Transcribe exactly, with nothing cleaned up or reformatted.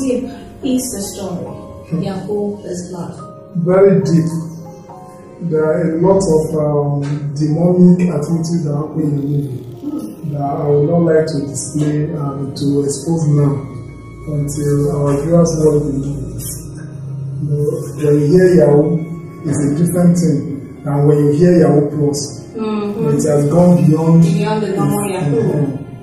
deep is the story? YAHOO Plus Blood. Very deep. There are a lot of um, demonic activities that happen in the movie mm. that I would not like to display and to expose now until our viewers watch the movie. You know, when you hear YAHOO, it's a different thing than when you hear YAHOO Plus. Mm-hmm. It has gone beyond, beyond the normal YAHOO.